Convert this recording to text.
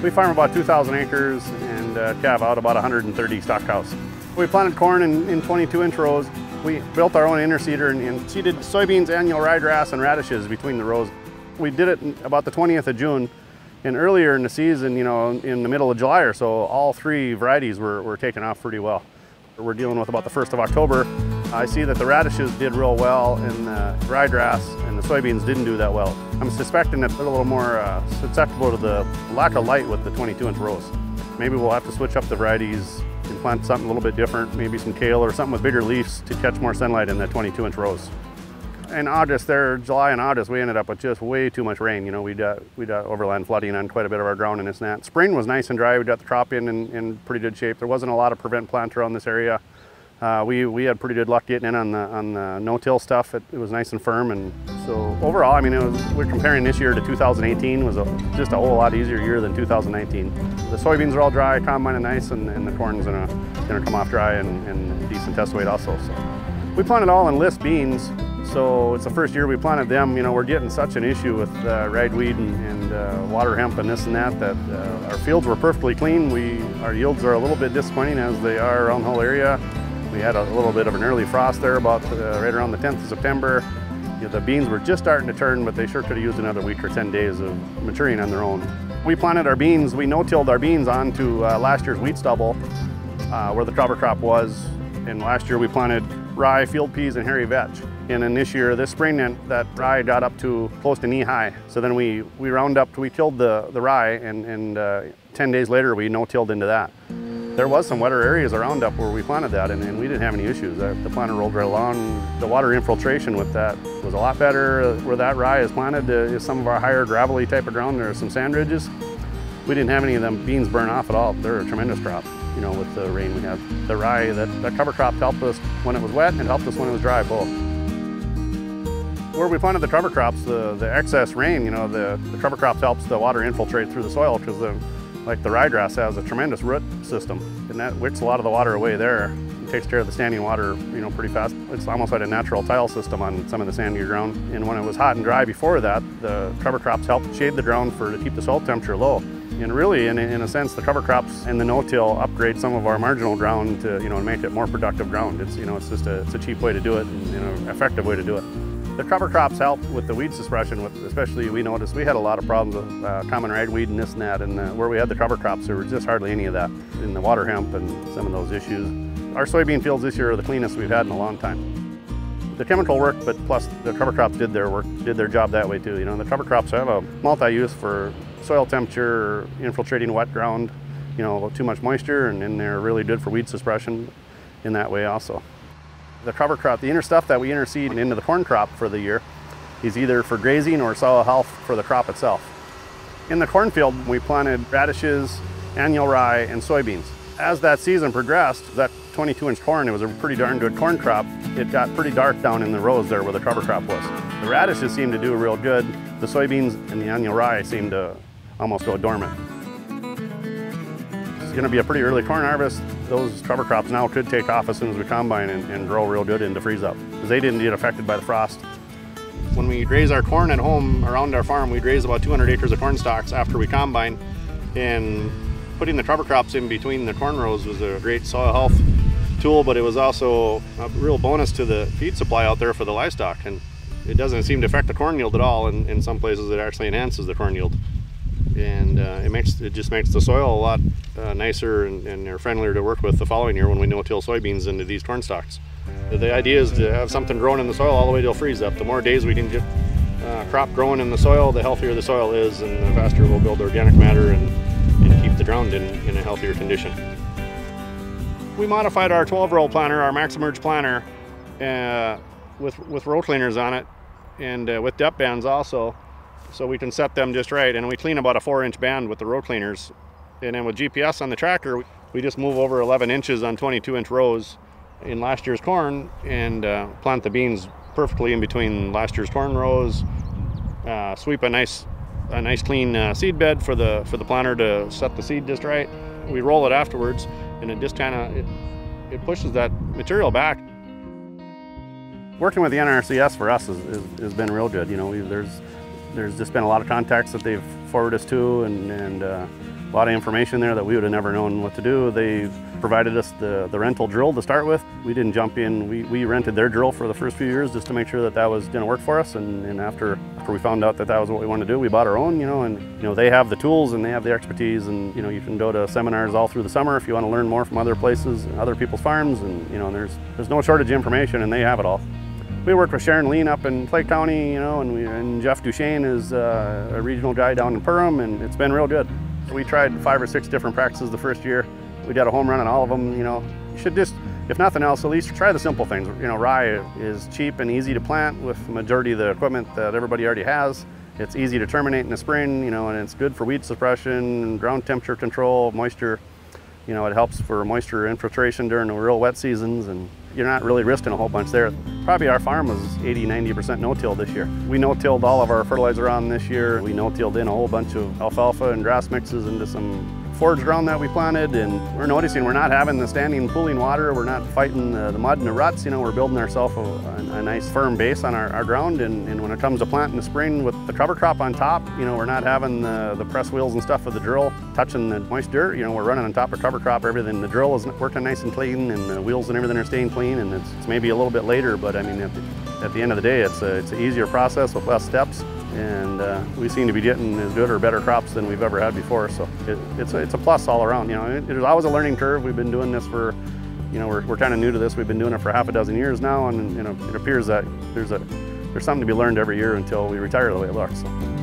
We farm about 2,000 acres and calve out about 130 stock cows. We planted corn in 22-inch rows. We built our own interseeder and seeded soybeans, annual ryegrass, and radishes between the rows. We did it about the 20th of June, and earlier in the season, you know, in the middle of July or so, all three varieties were taking off pretty well. We're dealing with about the 1st of October. I see that the radishes did real well, and the ryegrass and the soybeans didn't do that well. I'm suspecting that they're a little more susceptible to the lack of light with the 22-inch rows. Maybe we'll have to switch up the varieties and plant something a little bit different, maybe some kale or something with bigger leaves to catch more sunlight in the 22-inch rows. In August there, July and August, we ended up with just way too much rain. You know, we'd overland flooding on quite a bit of our ground and this and that. Spring was nice and dry. We got the crop in pretty good shape. There wasn't a lot of prevent plant around this area. We had pretty good luck getting in on the no-till stuff. It was nice and firm, and so overall, I mean, we're comparing this year to 2018. Was just a whole lot easier year than 2019. The soybeans are all dry, combine and nice, and the corn's gonna come off dry and decent test weight also. So we planted all in list beans. So it's the first year we planted them. You know, we're getting such an issue with ragweed and water hemp and this and that our fields were perfectly clean. Our yields are a little bit disappointing as they are around the whole area. We had a little bit of an early frost there about right around the 10th of September. You know, the beans were just starting to turn, but they sure could have used another week or 10 days of maturing on their own. We planted our beans, we no-tilled our beans onto last year's wheat stubble where the cover crop was. And last year we planted rye, field peas, and hairy vetch. And then this spring, that rye got up to close to knee high. So then we tilled the rye, and 10 days later we no-tilled into that. There was some wetter areas around up where we planted that, and we didn't have any issues. The planter rolled right along. The water infiltration with that was a lot better. Where that rye is planted is some of our higher gravelly type of ground. There are some sand ridges. We didn't have any of them beans burn off at all. They're a tremendous crop, you know, with the rain we had. The rye, that cover crop helped us when it was wet and helped us when it was dry both. Where we planted the cover crops, the excess rain, you know, the cover crops helps the water infiltrate through the soil because like the ryegrass has a tremendous root system, and that wicks a lot of the water away there. It takes care of the standing water, you know, pretty fast. It's almost like a natural tile system on some of the sandier ground. And when it was hot and dry before that, the cover crops helped shade the ground to keep the soil temperature low. And really, in a sense, the cover crops and the no-till upgrade some of our marginal ground to, you know, make it more productive ground. It's, you know, it's just it's a cheap way to do it, and, you know, effective way to do it. The cover crops help with the weed suppression, especially we noticed we had a lot of problems with common ragweed and this and that, and where we had the cover crops there was just hardly any of that in the water hemp and some of those issues. Our soybean fields this year are the cleanest we've had in a long time. The chemical worked, but plus the cover crops did their job that way too. You know, the cover crops have a multi-use for soil temperature, infiltrating wet ground, you know, too much moisture, and then they're really good for weed suppression in that way also. The cover crop, the inner stuff that we interseed into the corn crop for the year is either for grazing or soil health for the crop itself. In the cornfield, we planted radishes, annual rye, and soybeans. As that season progressed, that 22-inch corn, it was a pretty darn good corn crop. It got pretty dark down in the rows there where the cover crop was. The radishes seemed to do real good. The soybeans and the annual rye seemed to almost go dormant. It's going to be a pretty early corn harvest. Those cover crops now could take off as soon as we combine and grow real good into freeze up, because they didn't get affected by the frost. When we graze our corn at home around our farm, we graze about 200 acres of corn stalks after we combine, and putting the cover crops in between the corn rows was a great soil health tool, but it was also a real bonus to the feed supply out there for the livestock, and it doesn't seem to affect the corn yield at all. In some places it actually enhances the corn yield, and it just makes the soil a lot nicer and friendlier to work with the following year when we no-till soybeans into these corn stalks. The idea is to have something growing in the soil all the way till freeze up. The more days we can get crop growing in the soil, the healthier the soil is, and the faster we'll build organic matter and keep the ground in a healthier condition. We modified our 12-row planter, our Maximerge planter, with row cleaners on it, and with depth bands also, so we can set them just right. And we clean about a 4-inch band with the row cleaners. And then with GPS on the tractor, we just move over 11 inches on 22-inch rows in last year's corn and plant the beans perfectly in between last year's corn rows. Sweep a nice clean seed bed for the planter to set the seed just right. We roll it afterwards, and it just kind of it pushes that material back. Working with the NRCS for us has been real good. You know, There's just been a lot of contacts that they've forwarded us to, and a lot of information there that we would have never known what to do. They provided us the rental drill to start with. We didn't jump in. We rented their drill for the first few years just to make sure that that was going to work for us. And after we found out that that was what we wanted to do, we bought our own, and they have the tools and they have the expertise, and you can go to seminars all through the summer if you want to learn more from other places, other people's farms, and there's no shortage of information, and they have it all. We work with Sharron Lean up in Clay County, and Jeff Duchene is a regional guy down in Perham, and it's been real good. We tried 5 or 6 different practices the first year. We got a home run on all of them. You should just, if nothing else, at least try the simple things. Rye is cheap and easy to plant with the majority of the equipment that everybody already has. It's easy to terminate in the spring, and it's good for weed suppression, ground temperature control, moisture. It helps for moisture infiltration during the real wet seasons, and you're not really risking a whole bunch there. Probably our farm was 80–90% no-till this year. We no-tilled all of our fertilizer on this year. We no-tilled in a whole bunch of alfalfa and grass mixes into some forage ground that we planted, and we're noticing we're not having the standing pooling water. We're not fighting the mud and the ruts. We're building ourselves a nice firm base on our ground, and when it comes to planting in the spring with the cover crop on top, we're not having the press wheels and stuff of the drill touching the moist dirt. We're running on top of cover crop, everything. The drill is working nice and clean, and the wheels and everything are staying clean, and it's maybe a little bit later, but I mean, at the end of the day, it's an easier process with less steps, and we seem to be getting as good or better crops than we've ever had before. So it's a plus all around. There's always a learning curve. We've been doing this for, we're kind of new to this. We've been doing it for half a dozen years now, and it appears that there's something to be learned every year until we retire the way it looks. So.